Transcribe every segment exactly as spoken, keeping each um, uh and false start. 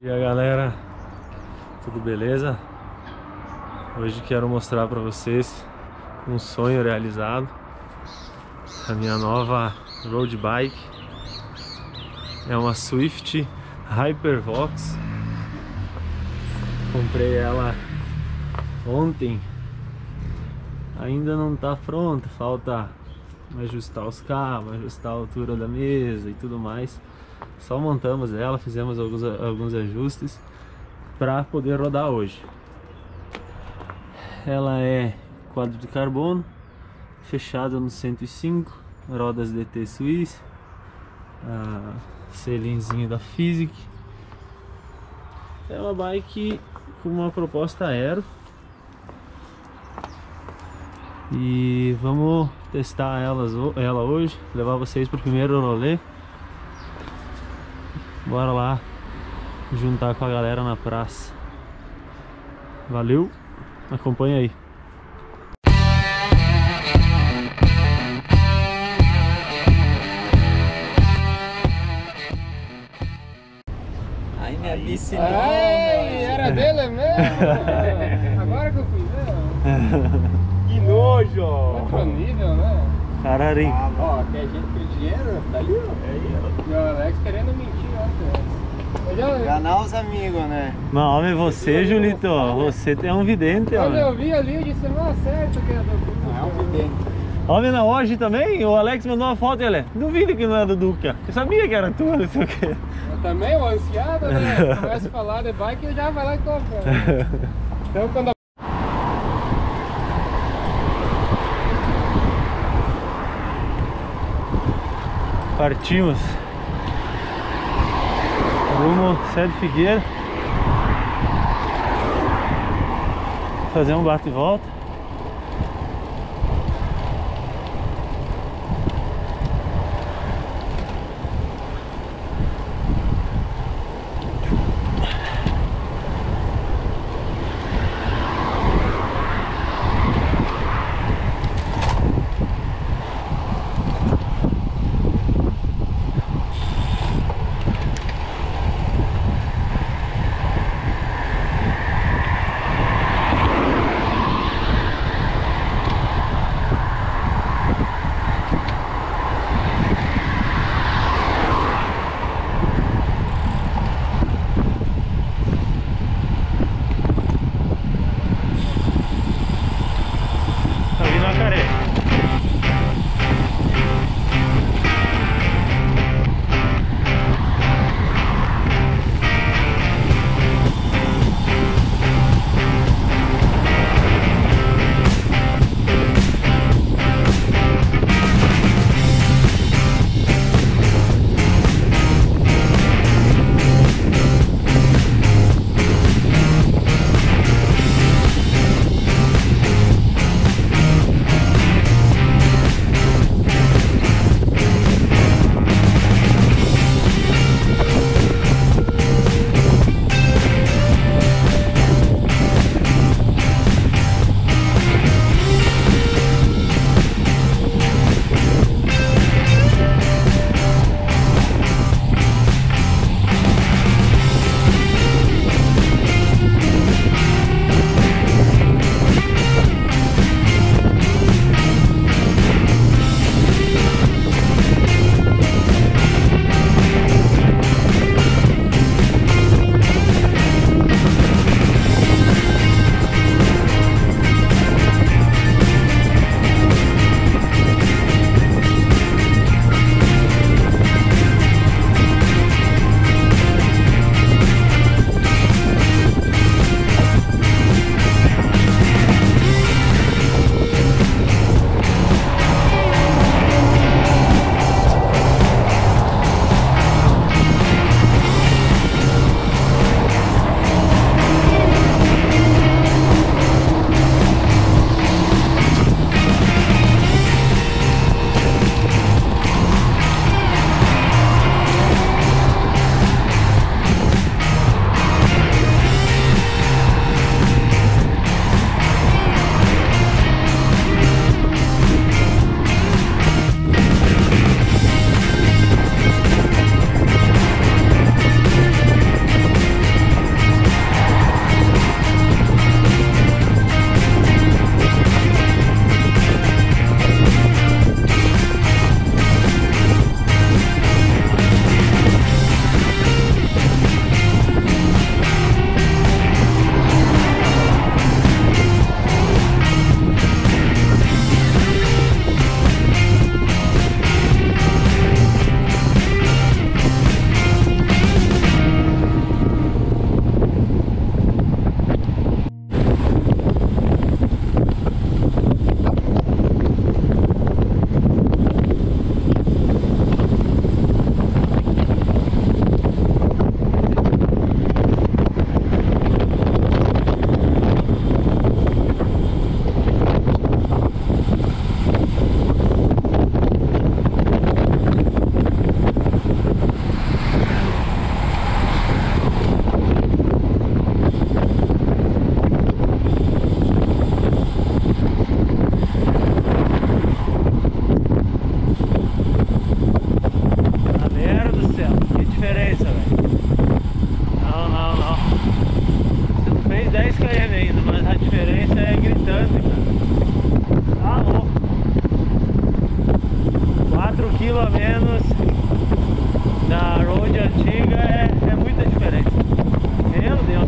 E aí galera, tudo beleza? Hoje quero mostrar para vocês um sonho realizado, a minha nova road bike. É uma Swift Hypervox. Comprei ela ontem, ainda não tá pronta, falta ajustar os cabos, ajustar a altura da mesa e tudo mais. Só montamos ela, fizemos alguns, alguns ajustes para poder rodar hoje. Ela é quadro de carbono, fechada no cento e cinco, rodas D T Swiss, a selinzinho da Fizik. É uma bike com uma proposta aero. E vamos testar elas, ela hoje, levar vocês para o primeiro rolê. Bora lá juntar com a galera na praça. Valeu, acompanha aí. Ai, minha bici não. Ai, era dele mesmo? Agora que eu fui ver. Que nojo! Outro nível, né? Cararim. Ah, ó, quer gente com dinheiro? Tá ali, ó. É aí, ó. E o Alex querendo mentir ontem. Já... Enganar os amigos, né? Não, homem, você, Julito, você é um vidente, Quando ó. eu vi ali, eu disse, não acerta que é do Não é um vidente. Homem, não, hoje também, o Alex mandou uma foto, ele, duvido que não é do Duca. Eu sabia que era tua, não sei o quê. Eu também, o ansiado, né? Começa a falar de bike e já vai lá e compra. Então, quando a... Partimos rumo Sé de Figueira, fazer um bate e volta. dez quilômetros ainda, mas a diferença é gritante, cara. Tá louco. quatro quilômetros a menos na road antiga é, é muita diferença. Meu Deus.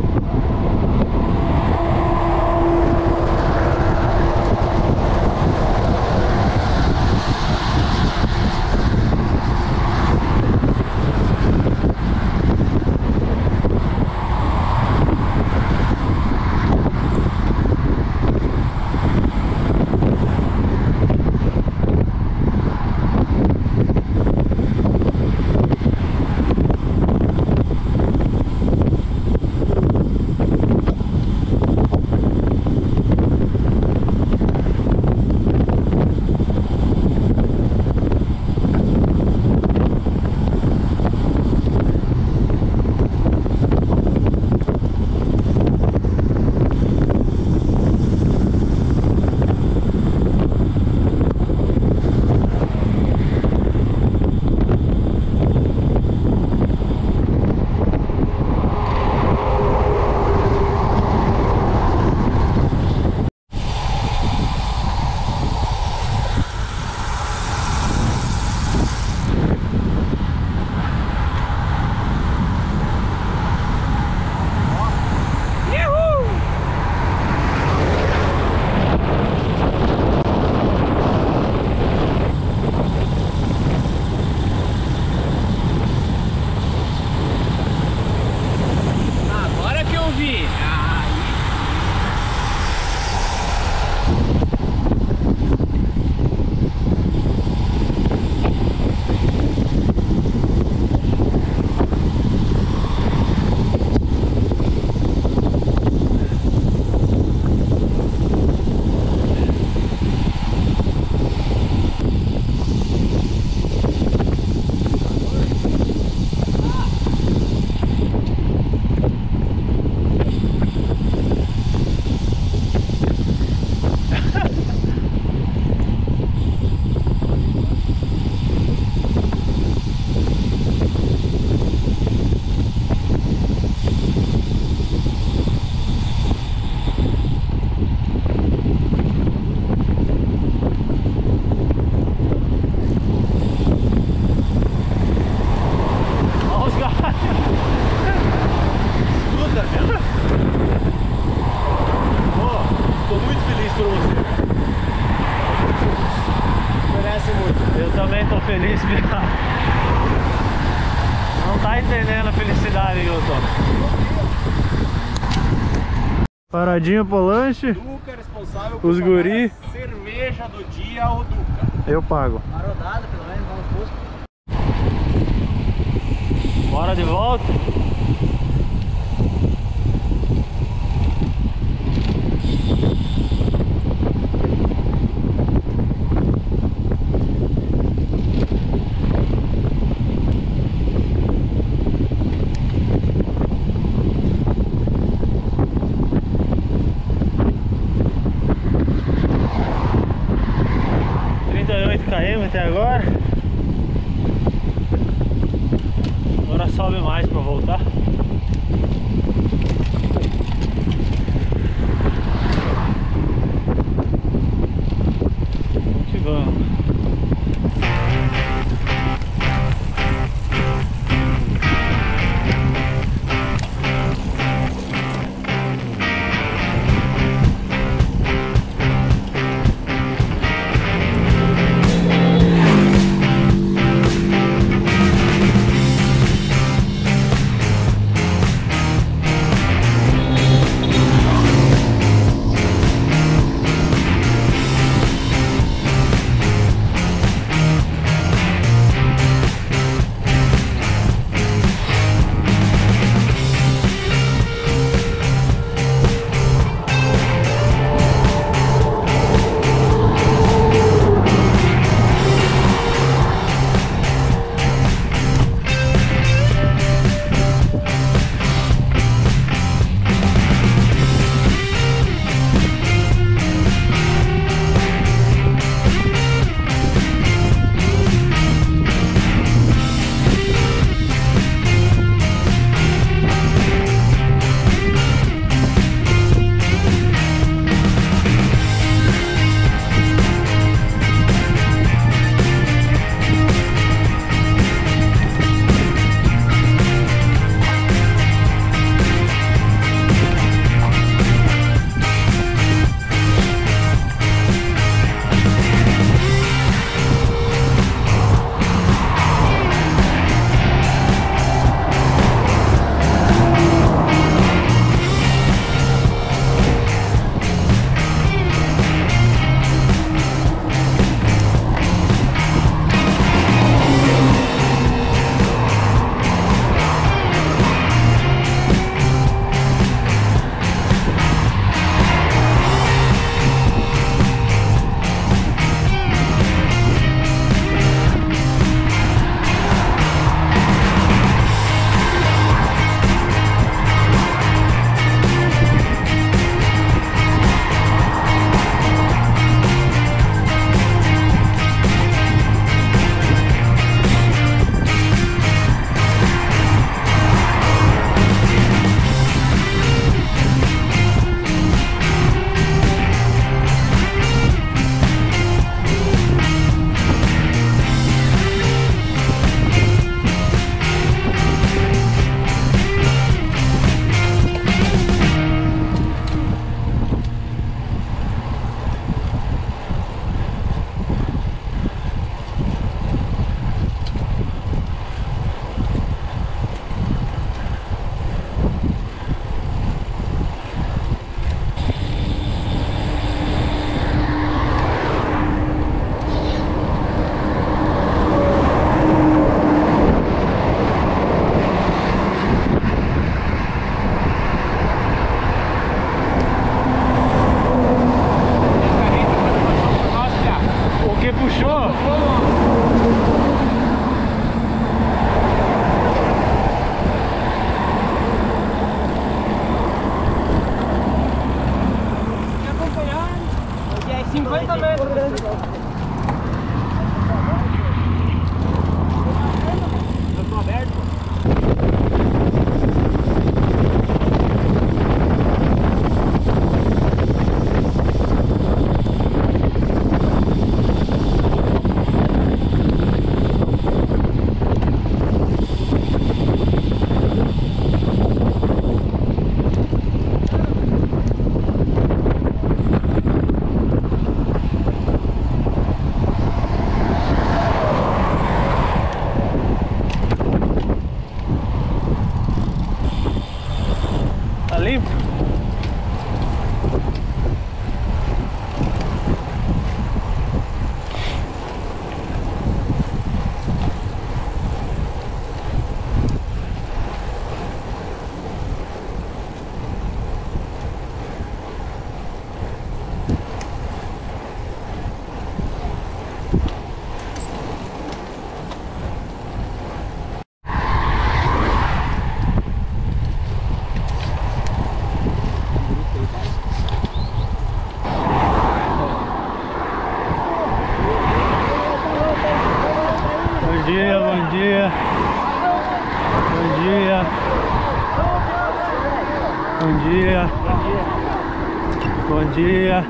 Feliz, não tá entendendo a felicidade que eu tô. Paradinha pro lanche. Duca é responsável por os guri. Cerveja do dia, o Duca. Eu pago. Uma rodada, pelo menos, vamos posto. Bora de volta. Até agora. Agora sobe mais para voltar. Vamos que vamos. limpo? Bom dia, bom dia. Bom dia. Bom dia. Bom dia.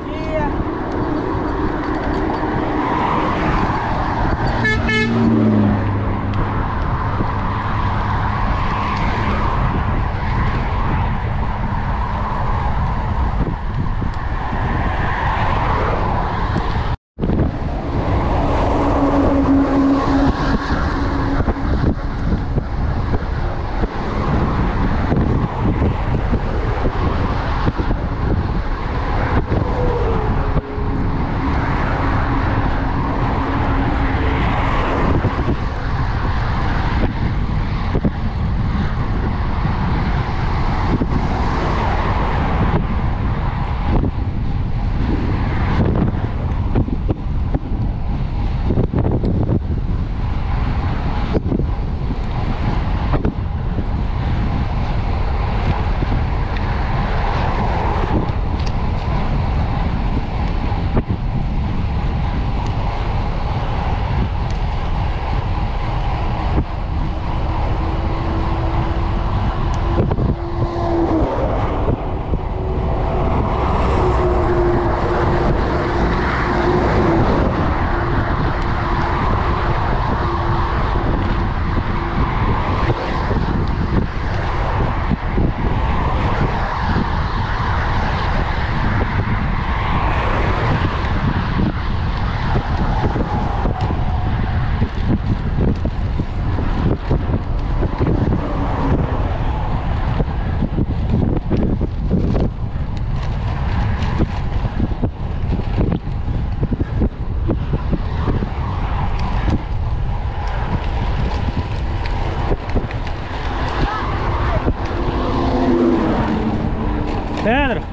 Pedro!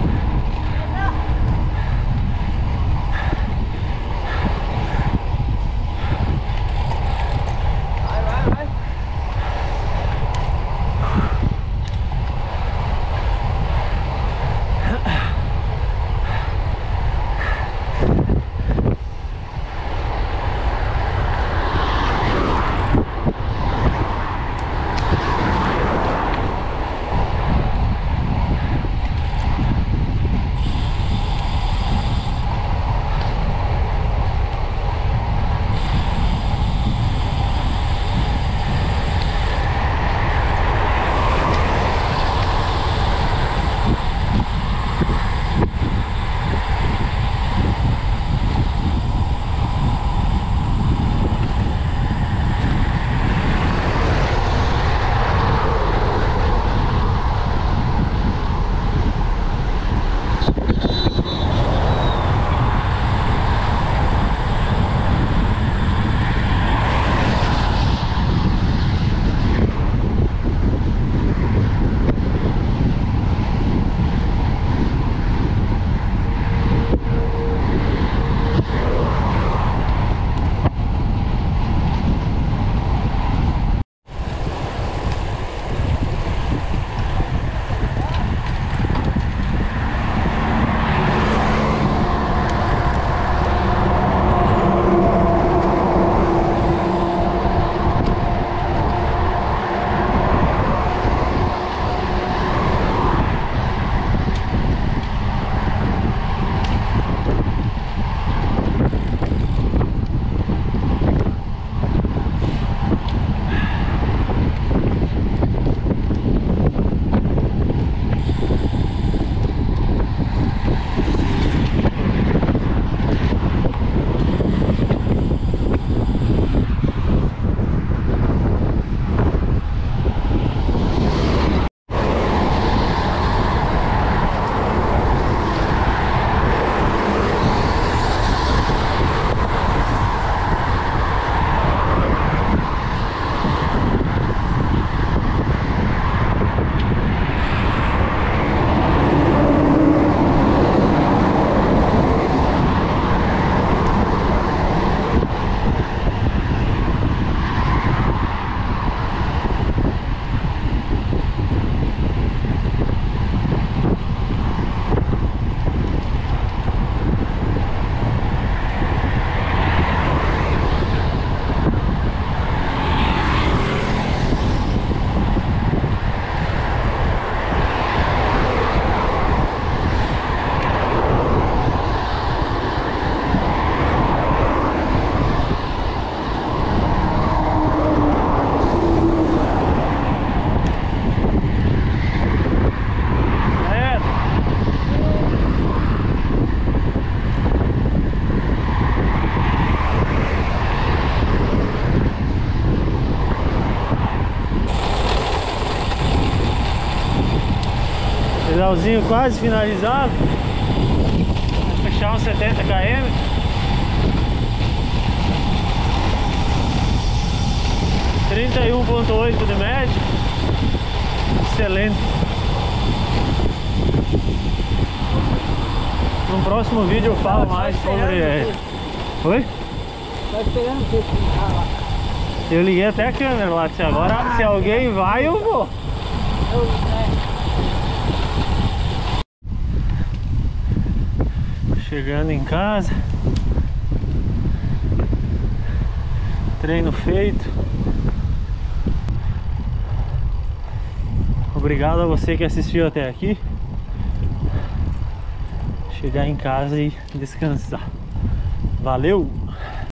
Vai, vai, vai. Pedalzinho quase finalizado. Vai fechar uns setenta quilômetros. trinta e um ponto oito de média. Excelente. No próximo vídeo eu falo mais sobre... É... Oi? Tá esperando você ficar lá. Eu liguei até a câmera lá, se agora ah, se alguém vai eu vou. Eu, é. Chegando em casa. Treino feito. Obrigado a você que assistiu até aqui. Chegar em casa e descansar. Valeu!